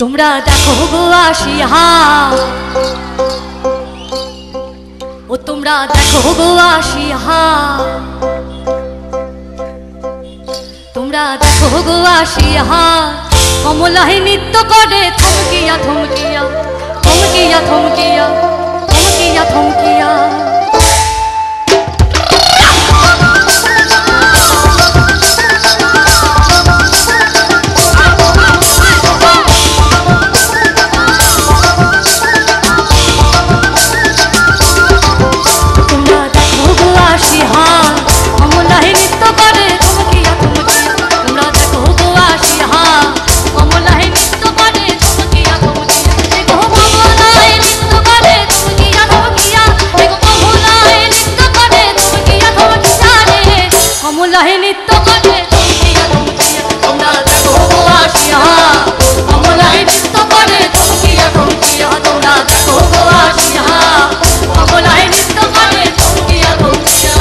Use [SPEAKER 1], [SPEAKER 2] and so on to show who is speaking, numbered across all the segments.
[SPEAKER 1] তোমরা দেখো গো আসিয়া, ও তোমরা দেখো গো আসিয়া, তোমরা দেখো গো আসিয়া, কমলায় নৃত্য করে থমকিয়া থমকিয়া থমকিয়া থমকিয়া থমকিয়া থমকিয়া। কমলায় নৃত্য করে থমকিয়া থমকিয়া, তোমরা দেখো গো আসিয়া, কমলায় নৃত্য করে থমকিয়া থমকিয়া, তোমরা দেখো গো আসিয়া, কমলায় নৃত্য করে থমকিয়া থমকিয়া।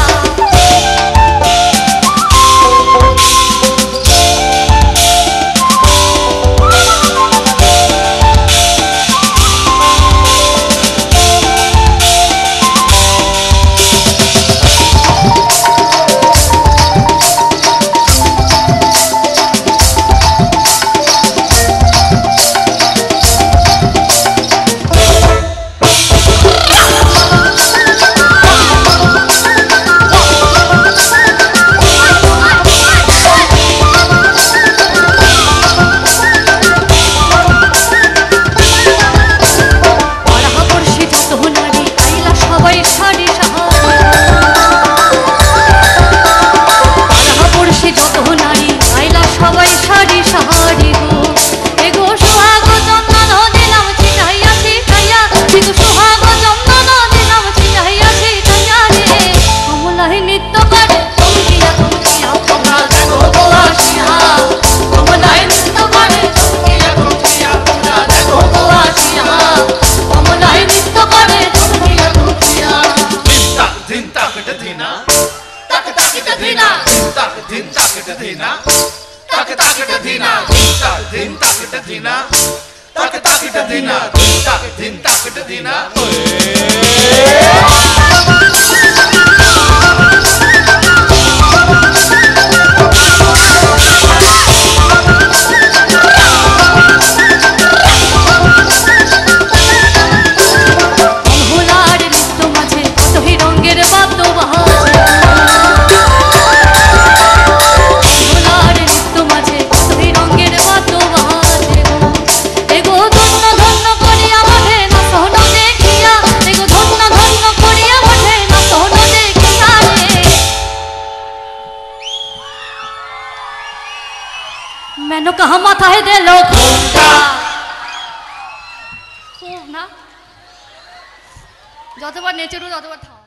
[SPEAKER 1] मैंने कहा माथा है दे लो खूब ना যতবার নেচে যতবার থাম।